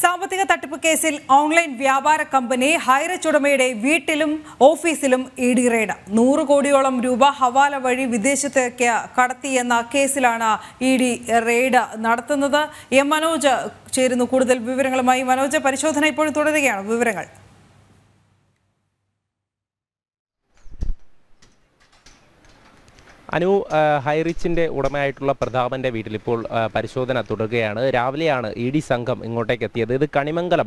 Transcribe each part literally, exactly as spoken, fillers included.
സാമ്പത്തിക തട്ടിപ്പ് കേസിൽ ഓൺലൈൻ വ്യാപാര കമ്പനി ഹൈറിച്ച് ഉടമയുടെ വീട്ടിലും ഓഫീസിലും ഇ ഡി റെയ്ഡ്. നൂറ് കോടിയോളം രൂപ ഹവാല വഴി വിദേശത്തേക്ക് കടത്തിയെന്ന കേസിലാണ് ഇ ഡി റെയ്ഡ് നടത്തുന്നത്. എം മനോജ് ചേരുന്നു കൂടുതൽ വിവരങ്ങളുമായി. മനോജ്, പരിശോധന ഇപ്പോഴും തുടരുകയാണ്, വിവരങ്ങൾ. അനു, ഹൈറിച്ചിൻ്റെ ഉടമയായിട്ടുള്ള പ്രതാപൻ്റെ വീട്ടിൽ ഇപ്പോൾ പരിശോധന തുടരുകയാണ്. രാവിലെയാണ് ഇ ഡി സംഘം ഇങ്ങോട്ടേക്ക് എത്തിയത്. ഇത് കണിമംഗലം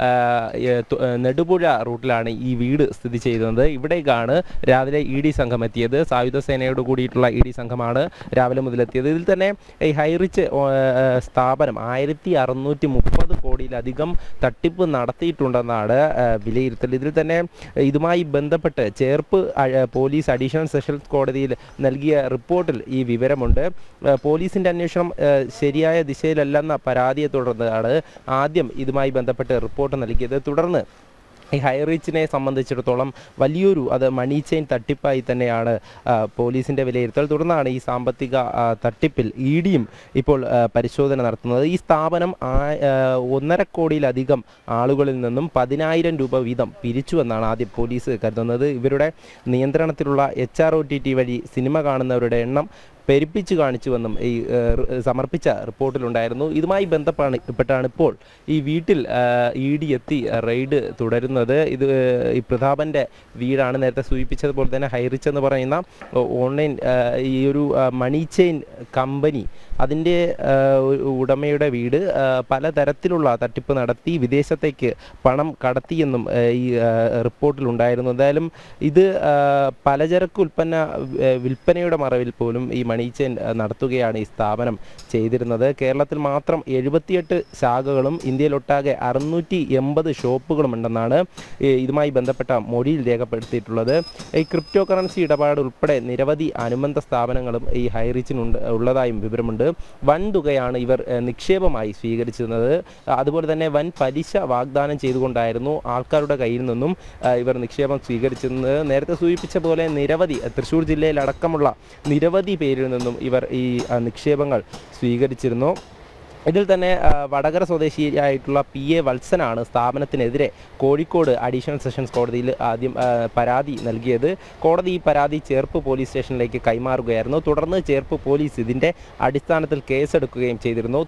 നെടുപുഴ റൂട്ടിലാണ് ഈ വീട് സ്ഥിതി ചെയ്യുന്നത്. ഇവിടേക്കാണ് രാവിലെ ഇ ഡി സംഘം എത്തിയത്. സായുധ സേനയോട് കൂടിയിട്ടുള്ള ഇ ഡി സംഘമാണ് രാവിലെ മുതലെത്തിയത്. ഇതിൽ തന്നെ ഈ ഹൈറിച്ച് സ്ഥാപനം ആയിരത്തി അറുന്നൂറ്റി മുപ്പത് കോടിയിലധികം തട്ടിപ്പ് നടത്തിയിട്ടുണ്ടെന്നാണ് വിലയിരുത്തൽ. ഇതിൽ തന്നെ ഇതുമായി ബന്ധപ്പെട്ട് ചേർപ്പ് പോലീസ് അഡീഷണൽ സെഷൻസ് കോടതിയിൽ നൽകിയ റിപ്പോർട്ടിൽ ഈ വിവരമുണ്ട്. പോലീസിൻ്റെ അന്വേഷണം ശരിയായ ദിശയിലല്ലെന്ന പരാതിയെ തുടർന്നാണ് ആദ്യം ഇതുമായി ബന്ധപ്പെട്ട് റിപ്പോർട്ട് നൽകിയത്. തുടർന്ന് ഈ ഹൈറിച്ചിനെ സംബന്ധിച്ചിടത്തോളം വലിയൊരു അത് മണി ചെയിൻ തട്ടിപ്പായി തന്നെയാണ് പോലീസിൻ്റെ വിലയിരുത്തൽ. തുടർന്നാണ് ഈ സാമ്പത്തിക തട്ടിപ്പിൽ ഇ ഡിയും ഇപ്പോൾ പരിശോധന നടത്തുന്നത്. ഈ സ്ഥാപനം ഒന്നര കോടിയിലധികം ആളുകളിൽ നിന്നും പതിനായിരം രൂപ വീതം പിരിച്ചുവെന്നാണ് ആദ്യം പോലീസ് കരുതുന്നത്. ഇവരുടെ നിയന്ത്രണത്തിലുള്ള H R O T T വഴി സിനിമ കാണുന്നവരുടെ എണ്ണം പെരുപ്പിച്ച് കാണിച്ചുവെന്നും ഈ സമർപ്പിച്ച റിപ്പോർട്ടിലുണ്ടായിരുന്നു. ഇതുമായി ബന്ധപ്പെട്ടാണ് ഇപ്പോൾ ഈ വീട്ടിൽ ഇ ഡി എത്തി റെയ്ഡ് തുടരുന്നത്. ഇത് ഈ പ്രതാപൻ്റെ വീടാണ്. നേരത്തെ സൂചിപ്പിച്ചതുപോലെ തന്നെ ഹൈറിച്ച് എന്ന് പറയുന്ന ഓൺലൈൻ ഈ ഒരു മണി ചെയിൻ കമ്പനി, അതിൻ്റെ ഉടമയുടെ വീട് പലതരത്തിലുള്ള തട്ടിപ്പ് നടത്തി വിദേശത്തേക്ക് പണം കടത്തിയെന്നും ഈ റിപ്പോർട്ടിലുണ്ടായിരുന്നു. എന്തായാലും ഇത് പലചരക്ക് ഉൽപ്പന്ന വിൽപ്പനയുടെ മറവിൽ പോലും ഈ മണി ചെയിൻ നടത്തുകയാണ് ഈ സ്ഥാപനം ചെയ്തിരുന്നത്. കേരളത്തിൽ മാത്രം എഴുപത്തിയെട്ട് ശാഖകളും ഇന്ത്യയിലൊട്ടാകെ അറുന്നൂറ്റി എൺപത് ഷോപ്പുകളും ഉണ്ടെന്നാണ് ഇതുമായി ബന്ധപ്പെട്ട മൊഴിയിൽ രേഖപ്പെടുത്തിയിട്ടുള്ളത്. ഈ ക്രിപ്റ്റോ കറൻസി ഇടപാട് ഉൾപ്പെടെ നിരവധി അനുബന്ധ സ്ഥാപനങ്ങളും ഈ ഹൈറിച്ചിനുണ്ട് ഉള്ളതായും വിവരമുണ്ട്. വൻ തുകയാണ് ഇവർ നിക്ഷേപമായി സ്വീകരിച്ചിരുന്നത്. അതുപോലെ തന്നെ വൻ പലിശ വാഗ്ദാനം ചെയ്തുകൊണ്ടായിരുന്നു ആൾക്കാരുടെ കയ്യിൽ നിന്നും ഇവർ നിക്ഷേപം സ്വീകരിച്ചിരുന്നത്. നേരത്തെ സൂചിപ്പിച്ച പോലെ നിരവധി തൃശ്ശൂർ ജില്ലയിലടക്കമുള്ള നിരവധി പേരിൽ നിന്നും ഇവർ ഈ നിക്ഷേപങ്ങൾ സ്വീകരിച്ചിരുന്നു. ഇതിൽ തന്നെ വടകര സ്വദേശിയായിട്ടുള്ള പി എ വത്സനാണ് സ്ഥാപനത്തിനെതിരെ കോഴിക്കോട് അഡീഷണൽ സെഷൻസ് കോടതിയിൽ ആദ്യം പരാതി നൽകിയത്. കോടതി ഈ പരാതി ചേർപ്പ് പോലീസ് സ്റ്റേഷനിലേക്ക് കൈമാറുകയായിരുന്നു. തുടർന്ന് ചേർപ്പ് പോലീസ് ഇതിൻ്റെ അടിസ്ഥാനത്തിൽ കേസെടുക്കുകയും ചെയ്തിരുന്നു.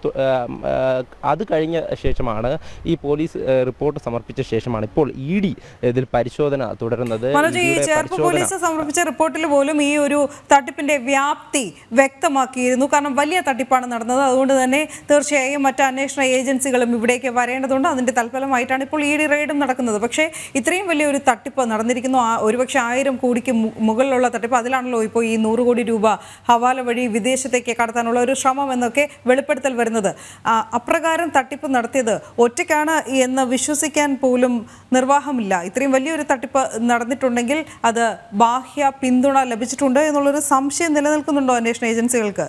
അത് കഴിഞ്ഞ ശേഷമാണ് ഈ പോലീസ് റിപ്പോർട്ട് സമർപ്പിച്ച ശേഷമാണ് ഇപ്പോൾ ഇ ഡി ഇതിൽ പരിശോധന തുടരുന്നത്. ചേർപ്പ് പോലീസ് സമർപ്പിച്ച റിപ്പോർട്ടിൽ പോലും ഈ ഒരു തട്ടിപ്പിന്റെ വ്യാപ്തി വ്യക്തമാക്കിയിരുന്നു. കാരണം വലിയ തട്ടിപ്പാണ് നടന്നത്. അതുകൊണ്ട് തന്നെ തീർച്ചയായും മറ്റ് അന്വേഷണ ഏജൻസികളും ഇവിടേക്ക് വരേണ്ടതുണ്ട്. അതിൻ്റെ തൽഫലമായിട്ടാണ് ഇപ്പോൾ ഇ ഡി റെയ്ഡും നടക്കുന്നത്. പക്ഷേ ഇത്രയും വലിയൊരു തട്ടിപ്പ് നടന്നിരിക്കുന്നു. ഒരുപക്ഷെ ആയിരം കോടിക്ക് മുകളിലുള്ള തട്ടിപ്പ്. അതിലാണല്ലോ ഇപ്പോൾ ഈ നൂറ് കോടി രൂപ ഹവാല വഴി വിദേശത്തേക്ക് കടത്താനുള്ള ഒരു ശ്രമം എന്നൊക്കെ വെളിപ്പെടുത്തൽ വരുന്നത്. അപ്രകാരം തട്ടിപ്പ് നടത്തിയത് ഒറ്റയ്ക്കാണ് എന്ന് വിശ്വസിക്കാൻ പോലും നിർവാഹമില്ല. ഇത്രയും വലിയൊരു തട്ടിപ്പ് നടന്നിട്ടുണ്ടെങ്കിൽ അത് ബാഹ്യ പിന്തുണ ലഭിച്ചിട്ടുണ്ട് എന്നുള്ളൊരു സംശയം നിലനിൽക്കുന്നുണ്ടോ അന്വേഷണ ഏജൻസികൾക്ക്?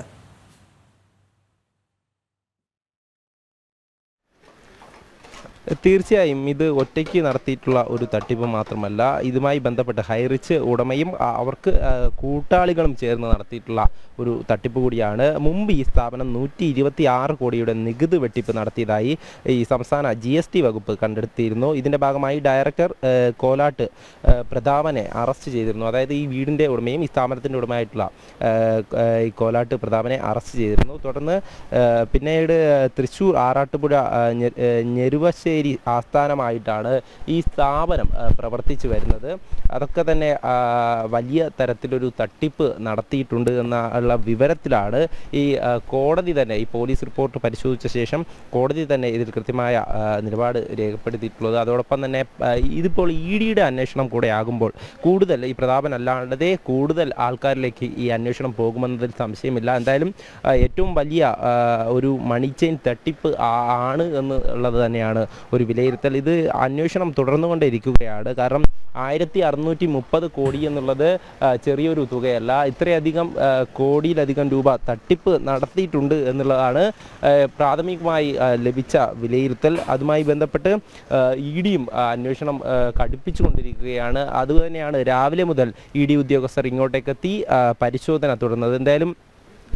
തീർച്ചയായും ഇത് ഒറ്റയ്ക്ക് നടത്തിയിട്ടുള്ള ഒരു തട്ടിപ്പ് മാത്രമല്ല. ഇതുമായി ബന്ധപ്പെട്ട് ഹൈറിച്ച് ഉടമയും അവർക്ക് കൂട്ടാളികളും ചേർന്ന് നടത്തിയിട്ടുള്ള ഒരു തട്ടിപ്പ് കൂടിയാണ്. മുമ്പ് ഈ സ്ഥാപനം നൂറ്റി ഇരുപത്തി ആറ് കോടിയുടെ നികുതി വെട്ടിപ്പ് നടത്തിയതായി ഈ സംസ്ഥാന ജി എസ് ടി വകുപ്പ് കണ്ടെടുത്തിയിരുന്നു. ഇതിൻ്റെ ഭാഗമായി ഡയറക്ടർ കോലാട്ട് പ്രതാപനെ അറസ്റ്റ് ചെയ്തിരുന്നു. അതായത് ഈ വീടിൻ്റെ ഉടമയും ഈ സ്ഥാപനത്തിൻ്റെ ഉടമയായിട്ടുള്ള ഈ കോലാട്ട് പ്രതാപനെ അറസ്റ്റ് ചെയ്തിരുന്നു. തുടർന്ന് പിന്നീട് തൃശ്ശൂർ ആറാട്ടുപുഴ ഞെരുവശ്ശേരി ആസ്ഥാനമായിട്ടാണ് ഈ സ്ഥാപനം പ്രവർത്തിച്ചു വരുന്നത്. അതൊക്കെ തന്നെ വലിയ തരത്തിലൊരു തട്ടിപ്പ് നടത്തിയിട്ടുണ്ട് എന്നുള്ള വിവരത്തിലാണ് ഈ കോടതി തന്നെ ഈ പോലീസ് റിപ്പോർട്ട് പരിശോധിച്ച ശേഷം കോടതി തന്നെ ഇതിൽ കൃത്യമായ നിലപാട് രേഖപ്പെടുത്തിയിട്ടുള്ളത്. അതോടൊപ്പം തന്നെ ഇതിപ്പോൾ ഇ ഡിയുടെ അന്വേഷണം കൂടെ ആകുമ്പോൾ കൂടുതൽ ഈ പ്രതാപൻ അല്ലാതെ കൂടുതൽ ആൾക്കാരിലേക്ക് ഈ അന്വേഷണം പോകുമെന്നതിൽ സംശയമില്ല. എന്തായാലും ഏറ്റവും വലിയ ഒരു മണി ചെയിൻ തട്ടിപ്പ് ആണ് എന്നുള്ളത് തന്നെയാണ് ഒരു വിലയിരുത്തൽ. ഇത് അന്വേഷണം തുടർന്നുകൊണ്ടിരിക്കുകയാണ്. കാരണം ആയിരത്തി അറുന്നൂറ്റി മുപ്പത് കോടി എന്നുള്ളത് ചെറിയൊരു തുകയല്ല. ഇത്രയധികം കോടിയിലധികം രൂപ തട്ടിപ്പ് നടത്തിയിട്ടുണ്ട് എന്നുള്ളതാണ് പ്രാഥമികമായി ലഭിച്ച വിലയിരുത്തൽ. അതുമായി ബന്ധപ്പെട്ട് ഇ ഡിയും അന്വേഷണം കടുപ്പിച്ചുകൊണ്ടിരിക്കുകയാണ്. അതുതന്നെയാണ് രാവിലെ മുതൽ ഇ ഡി ഉദ്യോഗസ്ഥർ ഇങ്ങോട്ടേക്കെത്തി പരിശോധന തുടർന്നത്. എന്തായാലും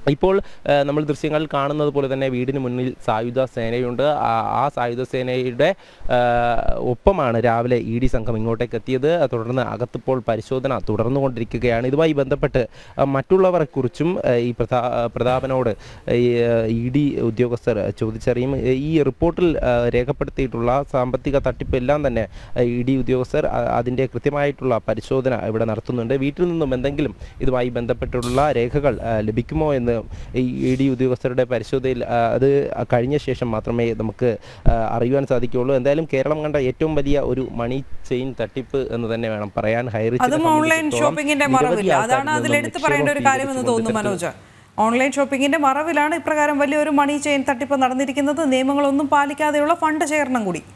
ഇപ്പോൾ നമ്മൾ ദൃശ്യങ്ങളിൽ കാണുന്നത് പോലെ തന്നെ വീടിന് മുന്നിൽ സായുധ സേനയുണ്ട്. ആ സായുധ സേനയുടെ ഒപ്പമാണ് രാവിലെ ഇ ഡി സംഘം ഇങ്ങോട്ടേക്ക് എത്തിയത്. തുടർന്ന് അകത്തിപ്പോൾ പരിശോധന തുടർന്നുകൊണ്ടിരിക്കുകയാണ്. ഇതുമായി ബന്ധപ്പെട്ട് മറ്റുള്ളവരെക്കുറിച്ചും ഈ പ്രതാ പ്രതാപനോട് ഇ ഡി ഉദ്യോഗസ്ഥർ ചോദിച്ചറിയും. ഈ റിപ്പോർട്ടിൽ രേഖപ്പെടുത്തിയിട്ടുള്ള സാമ്പത്തിക തട്ടിപ്പ് എല്ലാം തന്നെ ഇ ഡി ഉദ്യോഗസ്ഥർ അതിൻ്റെ കൃത്യമായിട്ടുള്ള പരിശോധന ഇവിടെ നടത്തുന്നുണ്ട്. വീട്ടിൽ നിന്നും എന്തെങ്കിലും ഇതുമായി ബന്ധപ്പെട്ടുള്ള രേഖകൾ ലഭിക്കുമോ എന്ന് ഇ ഡി ഉദ്യോഗസ്ഥരുടെ പരിശോധനയിൽ അത് കഴിഞ്ഞ ശേഷം മാത്രമേ നമുക്ക് അറിയുവാൻ സാധിക്കുകയുള്ളൂ. എന്തായാലും കേരളം കണ്ട ഏറ്റവും വലിയ ഒരു മണി ചെയിൻ തട്ടിപ്പ് എന്ന് തന്നെ വേണം പറയാൻ. ഓൺലൈൻ ഷോപ്പിംഗിന്റെ മറവിൽ അതാണ് അതിലെടുത്ത് പറയേണ്ട ഒരു കാര്യമെന്ന് തോന്നുന്നു മനോജ്. ഓൺലൈൻ ഷോപ്പിംഗിന്റെ മറവിലാണ് ഇപ്രകാരം വലിയൊരു മണി ചെയിൻ തട്ടിപ്പ് നടന്നിരിക്കുന്നത്. നിയമങ്ങളൊന്നും പാലിക്കാതെയുള്ള ഫണ്ട് ശേഖരണം കൂടി.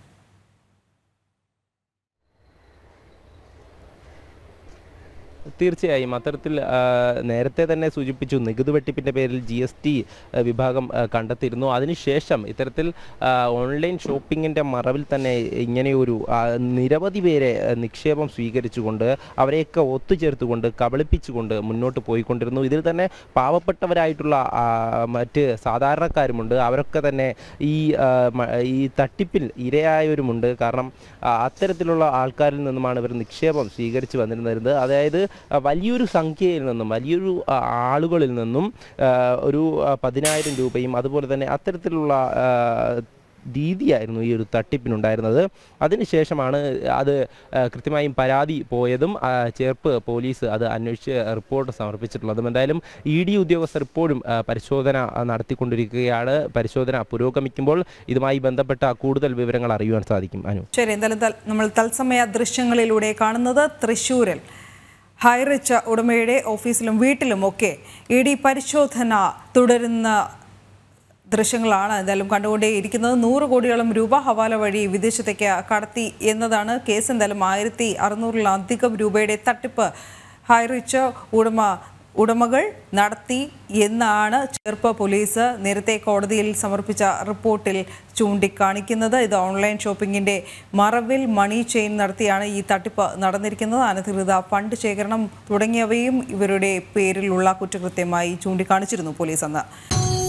തീർച്ചയായും അത്തരത്തിൽ നേരത്തെ തന്നെ സൂചിപ്പിച്ചു, നികുതി വെട്ടിപ്പിൻ്റെ പേരിൽ ജി എസ് ടി വിഭാഗം കണ്ടെത്തിയിരുന്നു. അതിനുശേഷം ഇത്തരത്തിൽ ഓൺലൈൻ ഷോപ്പിങ്ങിൻ്റെ മറവിൽ തന്നെ ഇങ്ങനെയൊരു നിരവധി പേരെ നിക്ഷേപം സ്വീകരിച്ചുകൊണ്ട് അവരെയൊക്കെ ഒത്തുചേർത്തുകൊണ്ട് കബളിപ്പിച്ചുകൊണ്ട് മുന്നോട്ട് പോയിക്കൊണ്ടിരുന്നു. ഇതിൽ തന്നെ പാവപ്പെട്ടവരായിട്ടുള്ള മറ്റ് സാധാരണക്കാരുമുണ്ട്. അവരൊക്കെ തന്നെ ഈ ഈ തട്ടിപ്പിൽ ഇരയായവരുമുണ്ട്. കാരണം അത്തരത്തിലുള്ള ആൾക്കാരിൽ നിന്നുമാണ് ഇവർ നിക്ഷേപം സ്വീകരിച്ച് വന്നിരുന്നത്. അതായത് വലിയൊരു സംഖ്യയിൽ നിന്നും വലിയൊരു ആളുകളിൽ നിന്നും ഒരു പതിനായിരം രൂപയും അതുപോലെ തന്നെ അത്തരത്തിലുള്ള രീതിയായിരുന്നു ഈ ഒരു തട്ടിപ്പിനുണ്ടായിരുന്നത്. അതിനുശേഷമാണ് അത് കൃത്യമായും പരാതി പോയതും ചേർപ്പ് പോലീസ് അത് അന്വേഷിച്ച് റിപ്പോർട്ട് സമർപ്പിച്ചിട്ടുള്ളതും. എന്തായാലും ഇ ഡി ഉദ്യോഗസ്ഥർ ഇപ്പോഴും പരിശോധന നടത്തിക്കൊണ്ടിരിക്കുകയാണ്. പരിശോധന പുരോഗമിക്കുമ്പോൾ ഇതുമായി ബന്ധപ്പെട്ട കൂടുതൽ വിവരങ്ങൾ അറിയുവാൻ സാധിക്കും. അനു, ശരി. എന്തായാലും നമ്മൾ തത്സമയ ദൃശ്യങ്ങളിലൂടെ കാണുന്നത് തൃശ്ശൂരിൽ ഹൈറിച്ച് ഉടമയുടെ ഓഫീസിലും വീട്ടിലുമൊക്കെ ഇ ഡി പരിശോധന തുടരുന്ന ദൃശ്യങ്ങളാണ് എന്തായാലും കണ്ടുകൊണ്ടേയിരിക്കുന്നത്. നൂറ് കോടിയോളം രൂപ ഹവാല വഴി വിദേശത്തേക്ക് കടത്തി എന്നതാണ് കേസ്. എന്തായാലും ആയിരത്തി അറുന്നൂറിലധികം രൂപയുടെ തട്ടിപ്പ് ഹൈറിച്ച് ഉടമ ഉടമകൾ നടത്തി എന്നാണ് ചേർപ്പ് പോലീസ് നേരത്തെ കോടതിയിൽ സമർപ്പിച്ച റിപ്പോർട്ടിൽ ചൂണ്ടിക്കാണിക്കുന്നത്. ഇത് ഓൺലൈൻ ഷോപ്പിങ്ങിൻ്റെ മറവിൽ മണി ചെയിൻ നടത്തിയാണ് ഈ തട്ടിപ്പ് നടന്നിരിക്കുന്നത്. അനധികൃത ഫണ്ട് ശേഖരണം തുടങ്ങിയവയും ഇവരുടെ പേരിലുള്ള കുറ്റകൃത്യമായി ചൂണ്ടിക്കാണിച്ചിരുന്നു പോലീസ് അന്ന്.